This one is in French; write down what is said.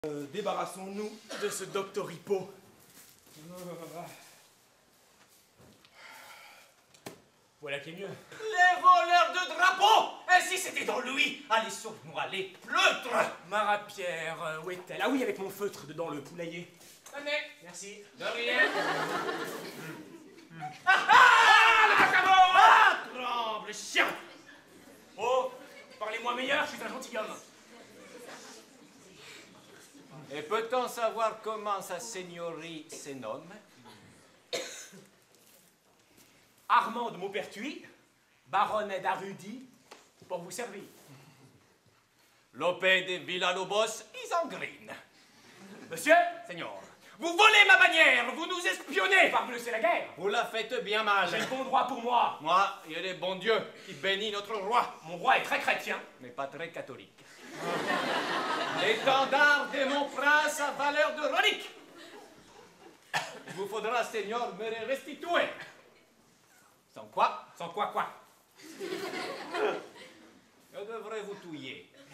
Débarrassons-nous de ce docteur Hippo. Voilà qui est mieux. Les voleurs de drapeaux! Ainsi c'était dans Louis. Allez sur nous, allez, pleutre! Mara-Pierre, où est-elle? Ah oui, avec mon feutre dedans le poulailler. Tenez. Merci. De rien. Le macabron! Ah, tremble, chien! Oh, parlez-moi meilleur, je suis un gentilhomme. Et peut-on savoir comment sa seigneurie se nomme? Armand de Maupertuis, baronnet d'Arudi, pour vous servir. Lope de Villalobos, Isengrin. Monsieur, Seigneur, Vous volez ma bannière, vous nous espionnez! parbleu, c'est la guerre. vous la faites bien mal. J'ai le bon droit pour moi. Moi, il est bon Dieu qui bénit notre roi, Mon roi est très chrétien. mais pas très catholique. L'étendard de mon prince a valeur de relique. Il vous faudra, Seigneur, me le restituer. Sans quoi, Sans quoi? je devrais vous touiller.